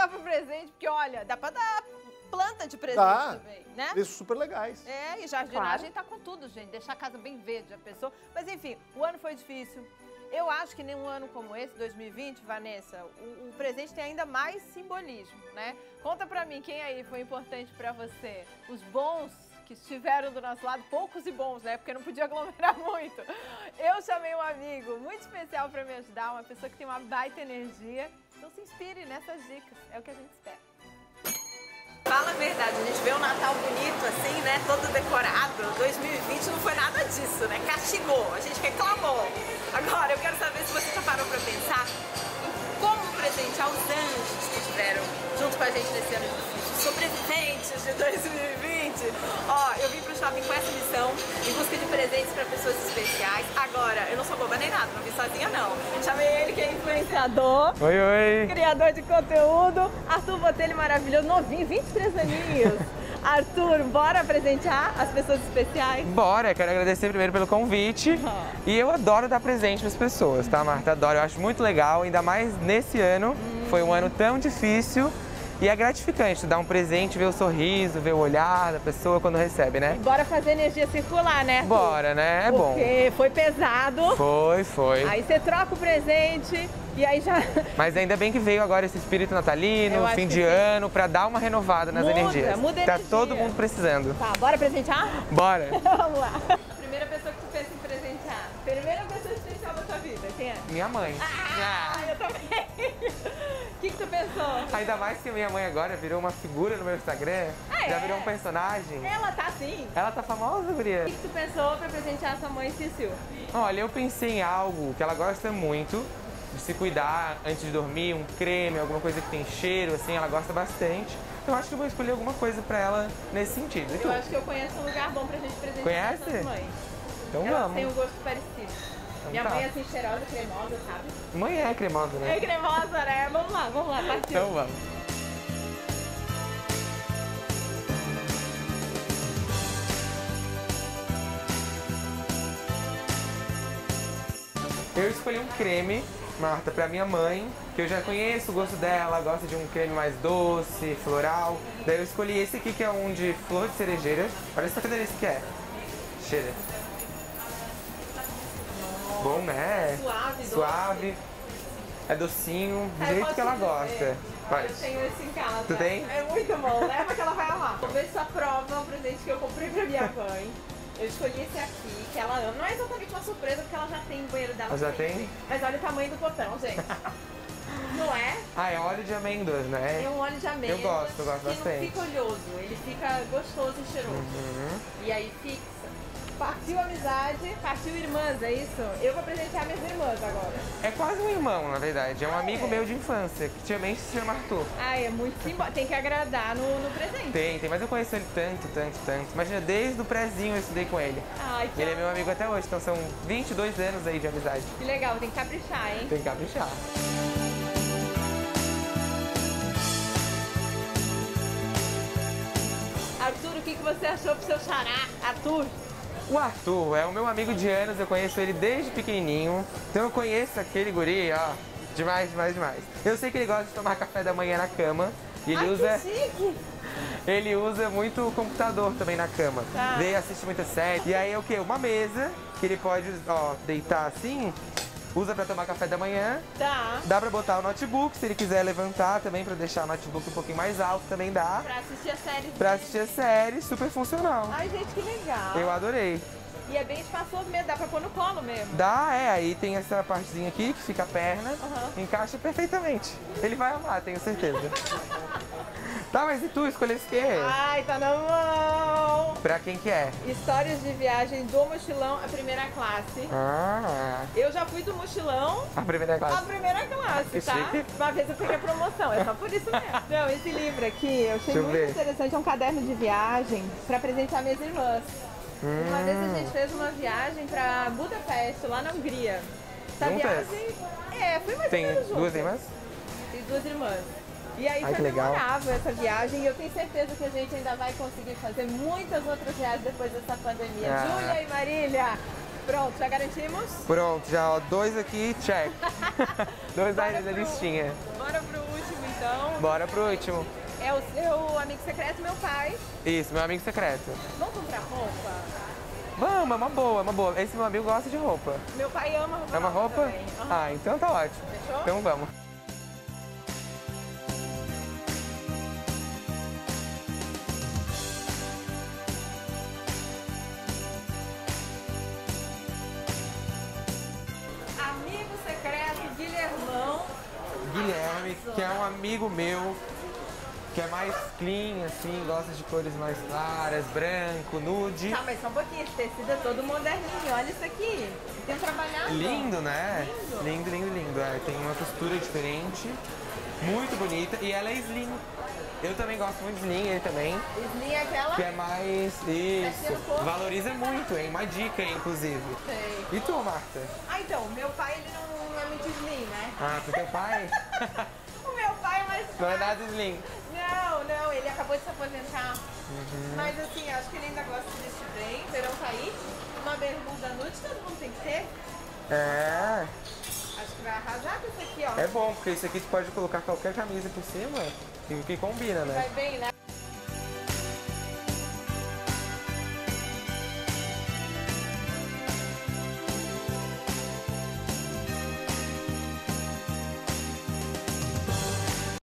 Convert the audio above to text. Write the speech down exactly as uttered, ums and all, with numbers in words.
levar pro presente, porque olha, dá pra dar planta de presente Dá. também, né? Preços super legais. É, e jardinagem tá com tudo, gente. Deixar a casa bem verde, a pessoa. Mas enfim, o ano foi difícil. Eu acho que nenhum ano como esse, dois mil e vinte, Vanessa, o, o presente tem ainda mais simbolismo, né? Conta pra mim, quem aí foi importante pra você? Os bons que estiveram do nosso lado, poucos e bons, né? Porque não podia aglomerar muito. Eu chamei um amigo muito especial pra me ajudar, uma pessoa que tem uma baita energia. Então se inspire nessas dicas, é o que a gente espera. Fala a verdade, a gente vê um Natal bonito assim, né? Todo decorado. dois mil e vinte não foi nada disso, né? Castigou, a gente reclamou. Agora, eu quero saber se você já parou pra pensar em como presentear os anjos que estiveram junto com a gente nesse ano difícil, os sobreviventes de dois mil e vinte. Ó, eu vim pro shopping com essa missão, em busca de presentes pra pessoas especiais. Agora, eu não sou boba nem nada, não vim sozinha não. Chamei ele que é influenciador. Oi, oi. Criador de conteúdo, Arthur Botelho, maravilhoso, novinho, vinte e três aninhos. Arthur, bora presentear as pessoas especiais? Bora, quero agradecer primeiro pelo convite. Oh. E eu adoro dar presente para as pessoas, tá, Marta? Adoro, eu acho muito legal, ainda mais nesse ano. Hum. Foi um ano tão difícil. E é gratificante dar um presente, ver o sorriso, ver o olhar da pessoa quando recebe, né? Bora fazer energia circular, né, Arthur? Bora, né? É bom. Porque foi pesado. Foi, foi. Aí você troca o presente e aí já... Mas ainda bem que veio agora esse espírito natalino, fim de sim. ano, pra dar uma renovada nas muda, energias. Muda a tá energia. todo mundo precisando. Tá, bora presentear? Bora. Vamos lá. Primeira pessoa que tu pensa em presentear. Primeira pessoa especial da tua vida, quem é? Minha mãe. Ah, eu também. O que, que tu pensou? Ainda mais que minha mãe agora virou uma figura no meu Instagram. Ah, já é? virou um personagem. Ela tá assim. Ela tá famosa, guria. O que, que tu pensou pra presentear sua mãe, Cício? Olha, eu pensei em algo que ela gosta muito, de se cuidar antes de dormir, um creme, alguma coisa que tem cheiro, assim, ela gosta bastante. Então acho que eu vou escolher alguma coisa pra ela nesse sentido. E tu? Eu acho que eu conheço um lugar bom pra gente presentear Conhece? nossas mães. Então Elas vamos. têm um gosto parecido. Então Minha tá. mãe é assim, cheirosa, cremosa, sabe? Mãe é cremosa, né? É cremosa, né? Vamos lá, vamos lá, partiu. Então vamos. Eu escolhi um creme, Marta, pra minha mãe, que eu já conheço o gosto dela, gosta de um creme mais doce, floral. Daí eu escolhi esse aqui, que é um de flor de cerejeira. Olha só que delícia que é. Cheira. Bom, né? Suave, Suave. doce. É docinho, do Ah, eu jeito posso que ela dizer. gosta. Vai. Eu tenho esse em casa. Tu tem? É muito bom, leva que ela vai amar. Vou ver se aprova o presente que eu comprei pra minha mãe. Eu escolhi esse aqui, que ela ama. Não é exatamente uma surpresa, porque ela já tem o banheiro dela. Ela já sempre. tem? Mas olha o tamanho do botão, gente. Não é? Ah, é óleo de amêndoas, né? É um óleo de amêndoas. Eu gosto, eu gosto que bastante. não fica oleoso, ele fica gostoso e cheiroso. Uhum. E aí fixa. Partiu amizade, partiu irmãs, é isso? Eu vou presentear minhas irmãs agora. É quase um irmão, na verdade. É um Ah, amigo é? meu de infância, que também se chama Arthur. Ah, é muito simbólico. Tem que agradar no, no presente. Tem, tem, mas eu conheço ele tanto, tanto, tanto. Imagina, desde o prézinho eu estudei com ele. Ai, que Ele é meu amigo até hoje, então são vinte e dois anos aí de amizade. Que legal, tem que caprichar, hein? Tem que caprichar. Arthur, o que, que você achou pro seu xará? Arthur? O Arthur é o meu amigo de anos, eu conheço ele desde pequenininho. Então eu conheço aquele guri, ó, demais, demais, demais. Eu sei que ele gosta de tomar café da manhã na cama. E ele Ai, usa... que chique! Ele usa muito o computador também na cama. Tá. Vê, assiste muita série. E aí é o quê? Uma mesa que ele pode, ó, deitar assim, usa pra tomar café da manhã. Tá. Dá pra botar o notebook, se ele quiser levantar também pra deixar o notebook um pouquinho mais alto, também dá. Pra assistir a série. Pra assistir a série, super funcional. Ai, gente, que legal. Eu adorei. E é bem espaçoso mesmo, dá pra pôr no colo mesmo. Dá, é, aí tem essa partezinha aqui que fica a perna, Uhum. encaixa perfeitamente. Ele vai amar, tenho certeza. Tá, mas e tu, escolhesse o quê? Ai, tá na mão! Pra quem que é? Histórias de viagem do mochilão, a primeira classe. Ah, Eu já fui do mochilão a primeira à classe. primeira classe, Que tá? chique. Uma vez eu peguei a promoção, é só por isso mesmo. Não, esse livro aqui eu achei Deixa eu muito ver. interessante, é um caderno de viagem pra presentear minhas irmãs. Hum. Uma vez a gente fez uma viagem pra Budapeste, lá na Hungria. Essa Juntas? viagem, é, foi mais Tem ou menos juntas. duas irmãs? Tem duas irmãs. E aí Ai, que foi legal. memorável essa viagem e eu tenho certeza que a gente ainda vai conseguir fazer muitas outras viagens depois dessa pandemia. Ah. Júlia e Marília, pronto, já garantimos? Pronto, já ó, dois aqui, check. Dois da, Bora da pro- listinha. Bora pro último então. Então, Bora pro último. é o seu amigo secreto, meu pai. Isso, meu amigo secreto. Vamos comprar roupa? Vamos, é uma boa, é uma boa. Esse meu amigo gosta de roupa. Meu pai ama roupa. É uma roupa? Também. Aham. Ah, então tá ótimo. Fechou? Então vamos. Amigo secreto, Guilhermão. Guilherme, que é um amigo meu, que é mais clean, assim, gosta de cores mais claras, branco, nude. Tá, mas só um pouquinho, esse tecido é todo moderninho. Olha isso aqui. Tem trabalhado. Lindo, né? Lindo. Lindo, lindo, lindo. É, tem uma costura diferente, muito bonita, e ela é slim. Eu também gosto muito de slim, ele também, Slim é aquela? que é mais... Isso, valoriza muito, hein? Uma dica, hein, inclusive. Sei. E tu, Marta? Ah, então, meu pai ele não é muito slim, né? Ah, pro teu pai? O meu pai é mais Não é fácil. nada slim. Não, não, ele acabou de se aposentar. Mas assim, acho que ele ainda gosta de vestir bem. Verão tá aí. Uma bermuda nude, todo mundo tem que ter. É, Acho que vai arrasar com isso aqui, ó. é bom, porque isso aqui tu pode colocar qualquer camisa por cima e o que combina, né? Vai bem, né?